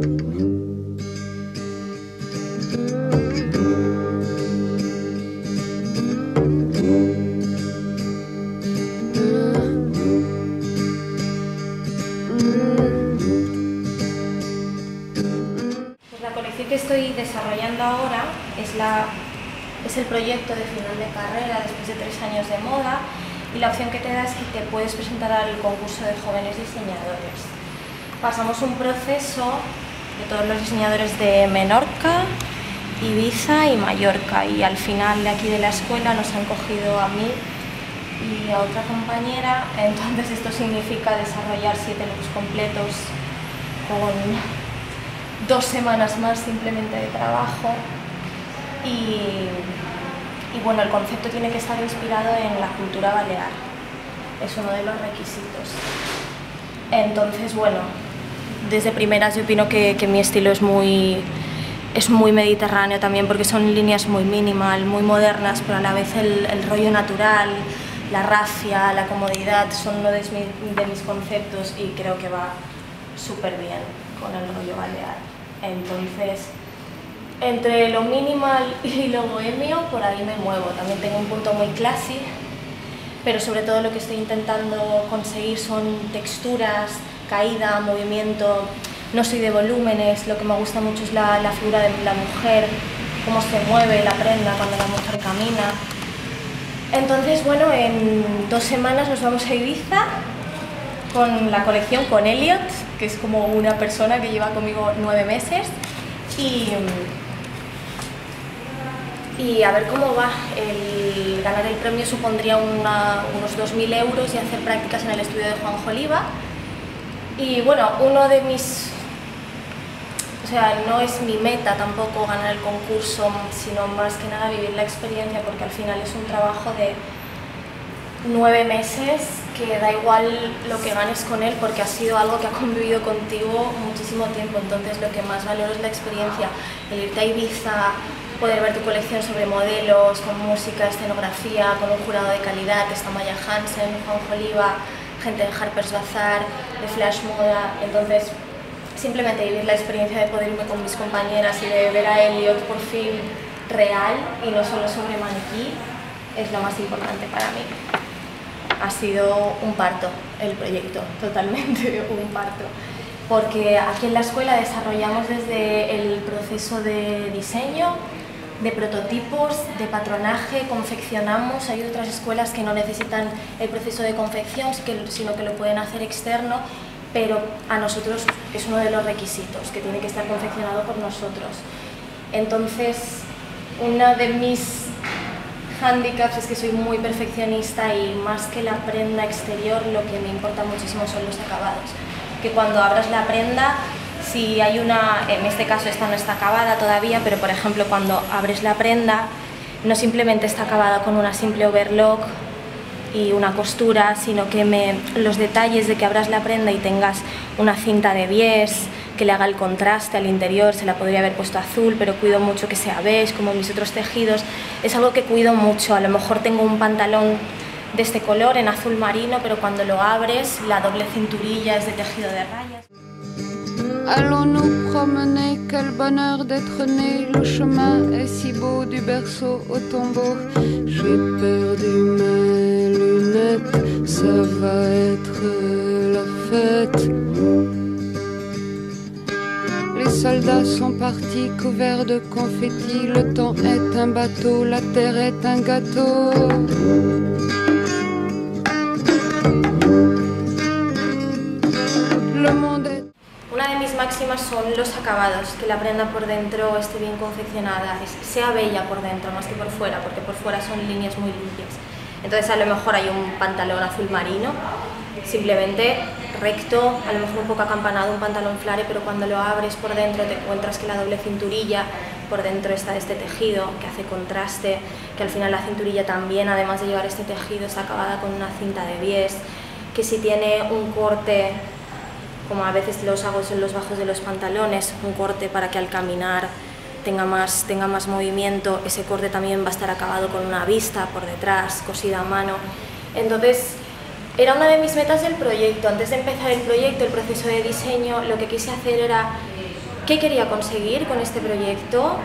La colección que estoy desarrollando ahora es el proyecto de final de carrera después de 3 años de moda, y la opción que te da es que te puedes presentar al concurso de jóvenes diseñadores. Pasamos un proceso de todos los diseñadores de Menorca, Ibiza y Mallorca, y al final de aquí de la escuela nos han cogido a mí y a otra compañera. Entonces esto significa desarrollar 7 looks completos con 2 semanas más simplemente de trabajo, y bueno, el concepto tiene que estar inspirado en la cultura balear, es uno de los requisitos. Entonces, bueno, desde primeras yo opino que mi estilo es muy mediterráneo también, porque son líneas muy minimal, muy modernas, pero a la vez el rollo natural, la rafia, la comodidad son uno de mis conceptos, y creo que va súper bien con el rollo balear. Entonces, entre lo minimal y lo bohemio, por ahí me muevo. También tengo un punto muy classy, pero sobre todo lo que estoy intentando conseguir son texturas, caída, movimiento. No soy de volúmenes, lo que me gusta mucho es la figura de la mujer, cómo se mueve la prenda cuando la mujer camina. Entonces, bueno, en 2 semanas nos vamos a Ibiza con la colección, con Elliot, que es como una persona que lleva conmigo 9 meses, y a ver cómo va. Ganar el premio supondría unos 2.000 euros y hacer prácticas en el estudio de Juanjo Oliva. Y bueno, o sea, no es mi meta tampoco ganar el concurso, sino más que nada vivir la experiencia, porque al final es un trabajo de 9 meses que da igual lo que ganes con él, porque ha sido algo que ha convivido contigo muchísimo tiempo. Entonces lo que más valoro es la experiencia, el irte a Ibiza, poder ver tu colección sobre modelos, con música, escenografía, con un jurado de calidad, está Maya Hansen, Juanjo Oliva, gente de Harper's Bazaar, de Flash Moda. Entonces simplemente vivir la experiencia de poder irme con mis compañeras y de ver a Elliot por fin real y no solo sobre maniquí es lo más importante para mí. Ha sido un parto el proyecto, totalmente un parto, porque aquí en la escuela desarrollamos desde el proceso de diseño, de prototipos, de patronaje, confeccionamos. Hay otras escuelas que no necesitan el proceso de confección, sino que lo pueden hacer externo, pero a nosotros es uno de los requisitos, que tiene que estar confeccionado por nosotros. Entonces, una de mis handicaps es que soy muy perfeccionista, y más que la prenda exterior, lo que me importa muchísimo son los acabados. Que cuando abras la prenda, si hay en este caso esta no está acabada todavía, pero por ejemplo cuando abres la prenda, no simplemente está acabada con una simple overlock y una costura, sino que los detalles de que abras la prenda y tengas una cinta de bies que le haga el contraste al interior. Se la podría haber puesto azul, pero cuido mucho que sea beige, como mis otros tejidos. Es algo que cuido mucho. A lo mejor tengo un pantalón de este color, en azul marino, pero cuando lo abres, la doble cinturilla es de tejido de rayas. Allons nous promener, quel bonheur d'être né. Le chemin est si beau du berceau au tombeau. J'ai perdu mes lunettes, ça va être la fête. Les soldats sont partis couverts de confettis. Le temps est un bateau, la terre est un gâteau. Una de mis máximas son los acabados, que la prenda por dentro esté bien confeccionada, sea bella por dentro más que por fuera, porque por fuera son líneas muy limpias. Entonces a lo mejor hay un pantalón azul marino, simplemente recto, a lo mejor un poco acampanado, un pantalón flare, pero cuando lo abres por dentro te encuentras que la doble cinturilla por dentro está este tejido que hace contraste, que al final la cinturilla también, además de llevar este tejido, está acabada con una cinta de bies, que si tiene un corte, como a veces los hago en los bajos de los pantalones, un corte para que al caminar tenga más movimiento, ese corte también va a estar acabado con una vista por detrás, cosida a mano. Entonces, era una de mis metas del proyecto. Antes de empezar el proyecto, el proceso de diseño, lo que quise hacer era qué quería conseguir con este proyecto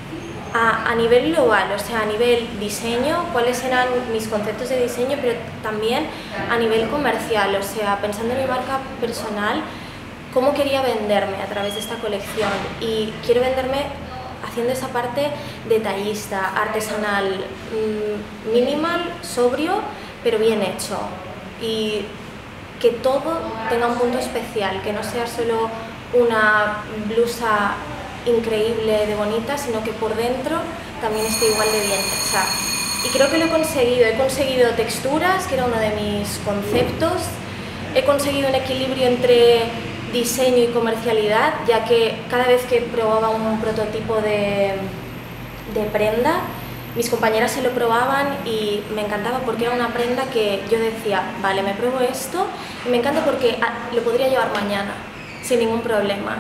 a nivel global, o sea, a nivel diseño, cuáles eran mis conceptos de diseño, pero también a nivel comercial, o sea, pensando en mi marca personal, cómo quería venderme a través de esta colección. Y quiero venderme haciendo esa parte detallista, artesanal, minimal, sobrio, pero bien hecho. Y que todo tenga un punto especial, que no sea solo una blusa increíble de bonita, sino que por dentro también esté igual de bien hecha. Y creo que lo he conseguido texturas, que era uno de mis conceptos, he conseguido un equilibrio entre diseño y comercialidad, ya que cada vez que probaba un prototipo de prenda, mis compañeras se lo probaban y me encantaba porque era una prenda que yo decía, vale, me pruebo esto y me encanta porque lo podría llevar mañana sin ningún problema.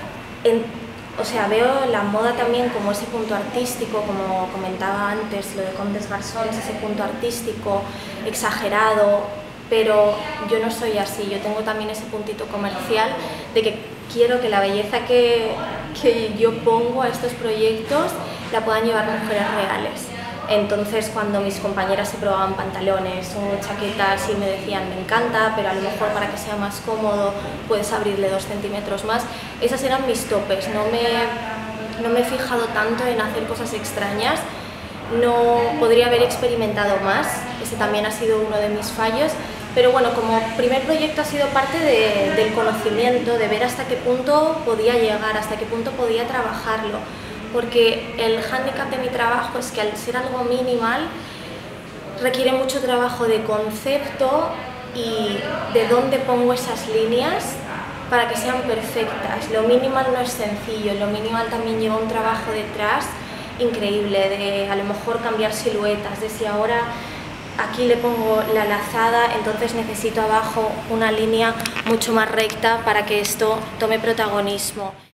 O sea, veo la moda también como ese punto artístico, como comentaba antes, lo de Comme des Garçons, ese punto artístico exagerado, pero yo no soy así, yo tengo también ese puntito comercial de que quiero que la belleza que yo pongo a estos proyectos la puedan llevar mujeres reales. Entonces, cuando mis compañeras se probaban pantalones o chaquetas y me decían, me encanta, pero a lo mejor para que sea más cómodo puedes abrirle 2 centímetros más, esas eran mis topes. No me he fijado tanto en hacer cosas extrañas, no podría haber experimentado más, ese también ha sido uno de mis fallos, pero bueno, como primer proyecto ha sido parte del conocimiento, de ver hasta qué punto podía llegar, hasta qué punto podía trabajarlo. Porque el hándicap de mi trabajo es que al ser algo minimal requiere mucho trabajo de concepto y de dónde pongo esas líneas para que sean perfectas. Lo minimal no es sencillo, lo minimal también lleva un trabajo detrás increíble, de a lo mejor cambiar siluetas, de si ahora aquí le pongo la lazada, entonces necesito abajo una línea mucho más recta para que esto tome protagonismo.